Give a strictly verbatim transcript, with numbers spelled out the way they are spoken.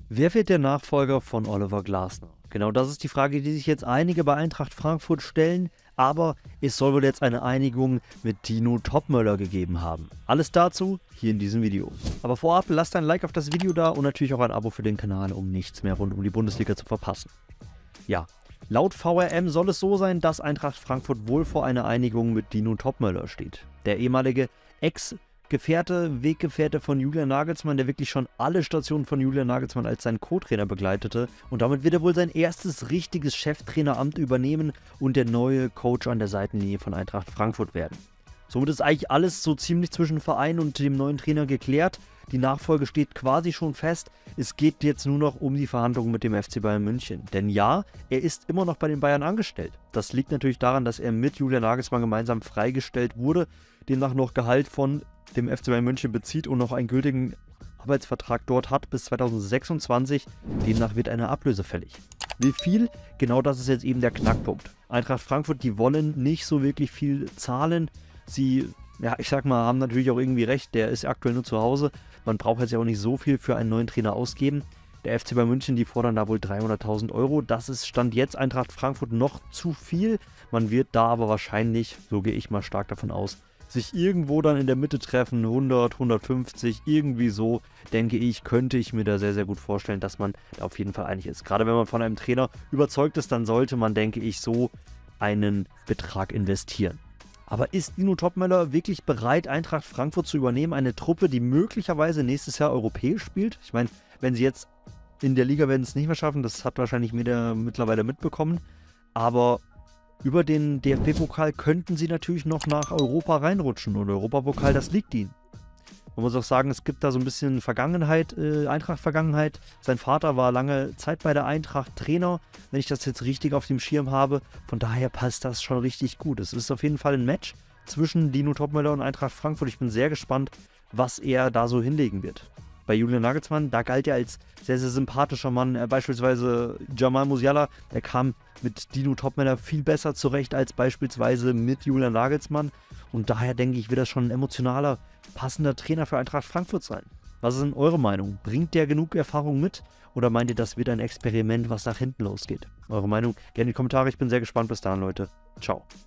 Wer wird der Nachfolger von Oliver Glasner? Genau das ist die Frage, die sich jetzt einige bei Eintracht Frankfurt stellen, aber es soll wohl jetzt eine Einigung mit Dino Topmöller gegeben haben. Alles dazu hier in diesem Video. Aber vorab lasst ein Like auf das Video da und natürlich auch ein Abo für den Kanal, um nichts mehr rund um die Bundesliga zu verpassen. Ja, laut V R M soll es so sein, dass Eintracht Frankfurt wohl vor einer Einigung mit Dino Topmöller steht. Der ehemalige Ex- Gefährte, Weggefährte von Julian Nagelsmann, der wirklich schon alle Stationen von Julian Nagelsmann als sein Co-Trainer begleitete. Und damit wird er wohl sein erstes richtiges Cheftraineramt übernehmen und der neue Coach an der Seitenlinie von Eintracht Frankfurt werden. Somit ist eigentlich alles so ziemlich zwischen Verein und dem neuen Trainer geklärt. Die Nachfolge steht quasi schon fest. Es geht jetzt nur noch um die Verhandlungen mit dem F C Bayern München. Denn ja, er ist immer noch bei den Bayern angestellt. Das liegt natürlich daran, dass er mit Julian Nagelsmann gemeinsam freigestellt wurde, demnach noch Gehalt von dem F C Bayern München bezieht und noch einen gültigen Arbeitsvertrag dort hat bis zweitausendsechsundzwanzig. Demnach wird eine Ablöse fällig. Wie viel? Genau das ist jetzt eben der Knackpunkt. Eintracht Frankfurt, die wollen nicht so wirklich viel zahlen. Sie, ja, ich sag mal, haben natürlich auch irgendwie recht, der ist aktuell nur zu Hause. Man braucht jetzt ja auch nicht so viel für einen neuen Trainer ausgeben. Der F C Bayern München, die fordern da wohl dreihunderttausend Euro. Das ist Stand jetzt Eintracht Frankfurt noch zu viel. Man wird da aber wahrscheinlich, so gehe ich mal stark davon aus, sich irgendwo dann in der Mitte treffen, hundert, hundertfünfzig, irgendwie so, denke ich, könnte ich mir da sehr, sehr gut vorstellen, dass man da auf jeden Fall einig ist. Gerade wenn man von einem Trainer überzeugt ist, dann sollte man, denke ich, so einen Betrag investieren. Aber ist Dino Topmöller wirklich bereit, Eintracht Frankfurt zu übernehmen? Eine Truppe, die möglicherweise nächstes Jahr europäisch spielt? Ich meine, wenn sie jetzt in der Liga werden es nicht mehr schaffen, das hat wahrscheinlich jeder mittlerweile mitbekommen, aber über den D F B-Pokal könnten sie natürlich noch nach Europa reinrutschen und Europapokal, das liegt ihnen. Man muss auch sagen, es gibt da so ein bisschen Vergangenheit, äh, Eintracht-Vergangenheit. Sein Vater war lange Zeit bei der Eintracht Trainer, wenn ich das jetzt richtig auf dem Schirm habe. Von daher passt das schon richtig gut. Es ist auf jeden Fall ein Match zwischen Dino Topmöller und Eintracht Frankfurt. Ich bin sehr gespannt, was er da so hinlegen wird. Bei Julian Nagelsmann, da galt er als sehr, sehr sympathischer Mann. Äh, beispielsweise Jamal Musiala, der kam mit Dino Topmöller viel besser zurecht als beispielsweise mit Julian Nagelsmann. Und daher denke ich, wird das schon ein emotionaler, passender Trainer für Eintracht Frankfurt sein. Was ist denn eure Meinung? Bringt der genug Erfahrung mit? Oder meint ihr, das wird ein Experiment, was nach hinten losgeht? Eure Meinung gerne in die Kommentare. Ich bin sehr gespannt. Bis dahin, Leute. Ciao.